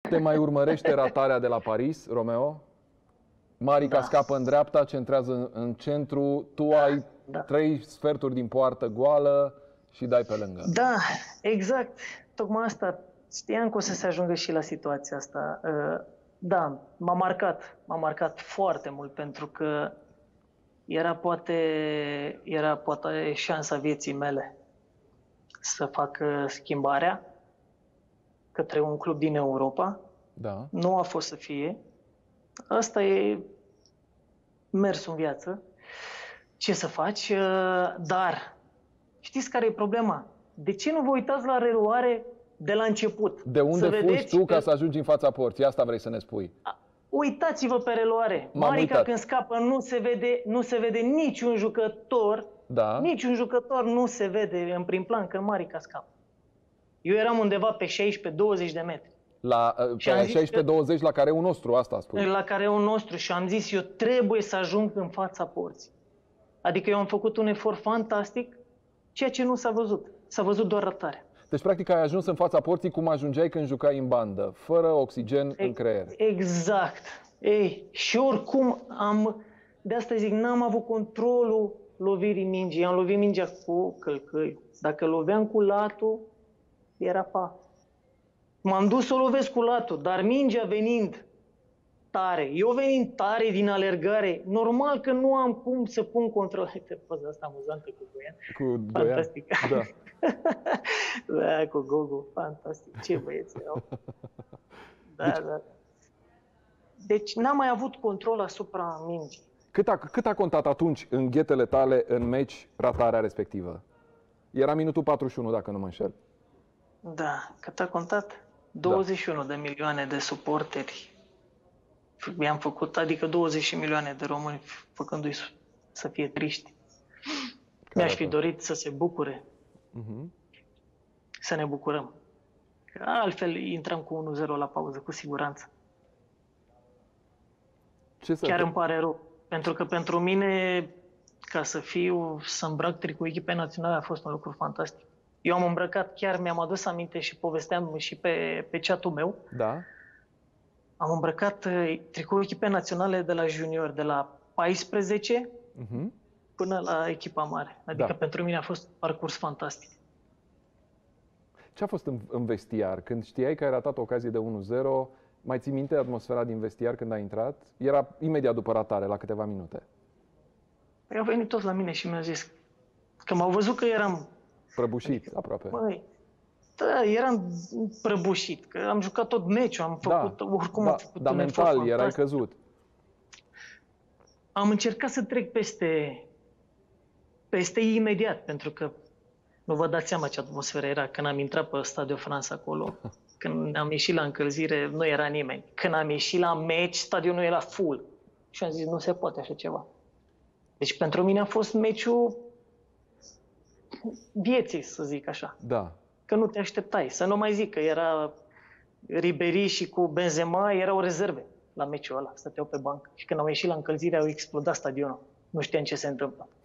Te mai urmărește ratarea de la Paris, Romeo? Marica scapă în dreapta, centrează în centru, tu ai 3 sferturi din poartă goală și dai pe lângă. Da, exact. Tocmai asta. Știam că o să se ajungă și la situația asta. Da, m-a marcat foarte mult, pentru că era poate șansa vieții mele să fac schimbarea către un club din Europa. Da. Nu a fost să fie. Asta e mersul în viață. Ce să faci? Dar știți care e problema? De ce nu vă uitați la reluare de la început? De unde fugi tu ca să ajungi în fața porții? Asta vrei să ne spui. Uitați-vă pe reluare. Marica când scapă nu se vede niciun jucător. Da. Niciun jucător nu se vede în prim plan când Marica scapă. Eu eram undeva pe 16-20 de metri. La 16-20 la careul nostru, asta spui. La careul nostru, și am zis, eu trebuie să ajung în fața porții. Adică eu am făcut un efort fantastic, ceea ce nu s-a văzut. S-a văzut doar ratarea. Deci, practic, ai ajuns în fața porții cum ajungeai când jucai în bandă, fără oxigen în creier. Exact. Ei, și oricum de asta zic, n-am avut controlul lovirii mingii. Am lovit mingea cu călcâi. Dacă loveam cu latul, era fa. M-am dus să o lovesc cu latul, dar mingea venind tare, eu venind tare din alergare, normal că nu am cum să pun control. Uite, poza asta amuzantă cu Goian. Cu Goian? Fantastic. Da. Da, cu Gogo, fantastic. Ce băieți erau. Da. Deci n-am mai avut control asupra mingii. Cât a contat atunci în ghetele tale în meci ratarea respectivă? Era minutul 41, dacă nu mă înșel. Da, cât a contat? 21 de milioane de suporteri. I-am făcut, adică 20 milioane de români făcându-i să fie triști. Mi-aș fi dorit să se bucure. Să ne bucurăm. Altfel intrăm cu 1-0 la pauză, cu siguranță. Chiar îmi pare rău. Pentru că pentru mine, ca să îmbrac tricoul echipei naționale, a fost un lucru fantastic. Eu am îmbrăcat, chiar mi-am adus aminte și povesteam și pe chat-ul meu. Da. Am îmbrăcat tricoul echipei naționale de la junior, de la 14 până la echipa mare. Adică pentru mine a fost un parcurs fantastic. Ce a fost în vestiar? Când știai că ai ratat o ocazie de 1-0, mai ții minte atmosfera din vestiar când ai intrat? Era imediat după ratare, la câteva minute. Păi au venit toți la mine și mi-au zis că m-au văzut că eram prăbușit, aproape. Băi, da, eram prăbușit, că am jucat tot meciul, am făcut, oricum am făcut dar un efort mental fantastic. erai căzut. Am încercat să trec peste imediat, pentru că nu vă dați seama ce atmosferă era când am intrat pe Stadiul Franța acolo. Când am ieșit la încălzire, nu era nimeni. Când am ieșit la meci, stadionul era full. Și am zis, nu se poate așa ceva. Deci pentru mine a fost meciul vieții, să zic așa. Da. Că nu te așteptai. Să nu mai zic că era Ribéry și cu Benzema erau rezerve la meciul ăla. Stăteau pe bancă. Și când au ieșit la încălzire, au explodat stadionul. Nu știam ce se întâmplă.